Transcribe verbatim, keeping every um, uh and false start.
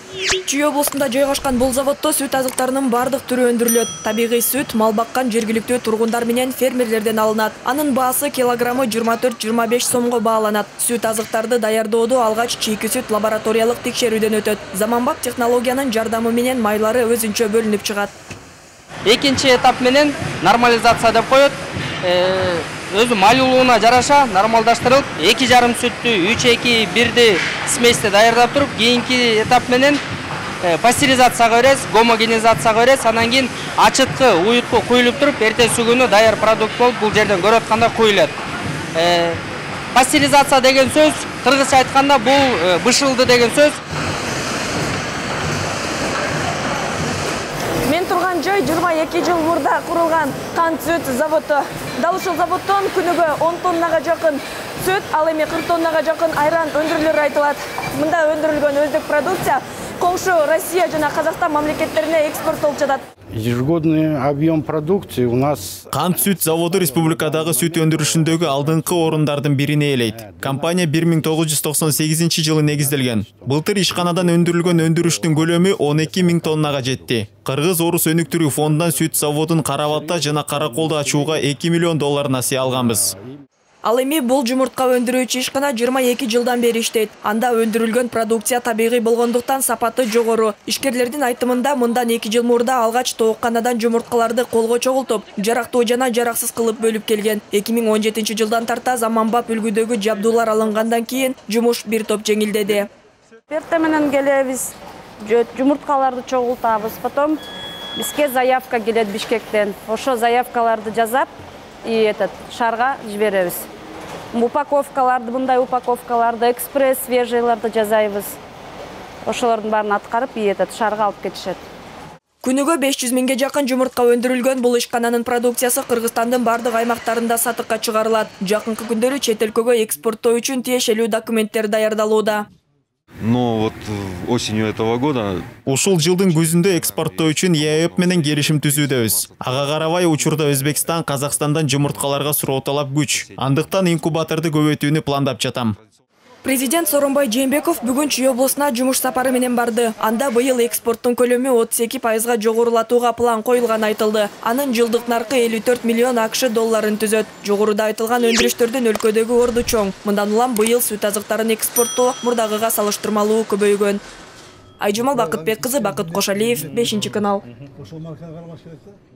Чүй облусунда жайгашкан бул заводдо сүт азыктарынын бардык түрү өндүрүлөт. Табигый сүт мал баккан жергиликтүү тургундар менен фермерлерден алынат. Анын баасы килограммы жыйырма төрт — жыйырма беш сомго бааланат. Сүт азыктарды даярдоодо алгач чийки сүт лабораториялык текшерүүдөн өтөт. Заманбап технологиянын жардамы менен майлары өзүнчө бөлүнүп чыгат. Экинчи этап менен нормализация деп коет. Өзү майлуулугуна жараша нормалдаштырылып, эки жарым сүттү үч эки бирди сместе даярдап туруп, кийинки этап менен пастеризацияга беребиз, гомогенизацияга беребиз. Анан кийин ачыткы, уютку куюлуп туруп, эртеси күнү даяр продукт болуп бул жерден көрүп атканда куюлат. Пастеризация деген сөз, кыргызча айтканда бул бышылды деген сөз. Мен турган жай жыйырма эки жыл мурда курулган кант сүт заводу. Дал ушул заводдон күнүгө он тоннага жакын сүт, ал эми кырк тоннага жакын айран өндүрүлөрү айтылат. Мында өндүрүлгөн өздүк продукция коңшу Россия жана Казакстан мамлекеттерине экспорттолуп жатат. Ежегодный объем продукции у нас... Кант сүт заводу республикадагы сүт өндүрүшүндөгү алдыңкы орундардын бирине ээлейт. Компания бир миң тогуз жүз токсон сегизинчи жылы негизделген. Былтыр ишканадан өндүрүлгөн өндүрүштүн көлөмү он эки миң тоннага жетти. Кыргыз Орус өнүктүрүү фондунан сүт заводун Карабатта жана Караколдо ачууга эки миллион доллар насыя алганбыз. Ал эми бул жумуртка өндүрүүчү ишкана жыйырма эки жылдан бери иштейт. Анда өндүрүлгөн продукция табигый болгондуктан сапаты жогору. Ишкерлердин айтымында мындан эки жыл мурда алгач тоокканадан жумурткаларды колго чогултуп, жарактуу жана жараксыз кылып бөлүп келген. эки миң он жетинчи жылдан тарта заманбап үлгүдөгү жабдуулар алынгандан кийин жумуш бир топ жеңилдеди. Эрте менен келебиз, жумурткаларды чогултабыз. Потом бизге заявка келет Бишкектен. Ошо заявкаларды жазап, и этот шарга жиберебиз. Упаковкаларды, мындай упаковкаларды, экспресс свежийларды жазайбыз. Ошолордун баарын аткарып, и этот шарга алып кетишет. Күнүгө беш жүз миңге жакын жумуртка өндүрүлгөн бул ишкананын продукциясы Кыргызстандын бардык аймактарында сатыкка чыгарылат. Жакынкы күндөрү чет өлкөгө экспорттоо үчүн тиешелүү документтер даярдалууда. Но вот осенью этого года... Ушул жылдын күзүндө экспорттоо үчүн е э бэ менен келишим түзүүдөбүз. Ага карабай учурда Өзбекстан, Казакстандан жумурткаларга суроо талап күч. Андыктан инкубаторду көбөйтүүнү пландап жатам. Президент Сооронбай Жээнбеков бүгүн Чүй облусуна жумуш сапары менен барды. Анда быйыл экспорттун көлөмү отуз эки пайызга жогорулатууга план коюлганы айтылды. Анын жылдык наркы элүү төрт миллион акш долларын түзөт. Жогоруда айтылган өндүрүштөрдүн өлкөдөгү орду чоң. Мындан улам быйыл сүт азыктарын экспорттоо мурдагыга салыштырмалуу көбөйгөн. Айжамал Бакытбек кызы, Бакыт Кошалиев, бешинчи канал.